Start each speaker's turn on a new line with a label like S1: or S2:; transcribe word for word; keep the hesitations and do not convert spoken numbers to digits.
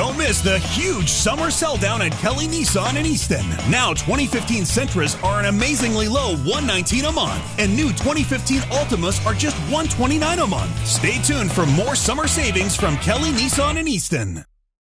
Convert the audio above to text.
S1: Don't miss the huge summer sell down at Kelly Nissan in Easton. Now twenty fifteen Sentras are an amazingly low one hundred nineteen dollars a month, and new twenty fifteen Altimas are just one hundred twenty-nine dollars a month. Stay tuned for more summer savings from Kelly Nissan in Easton.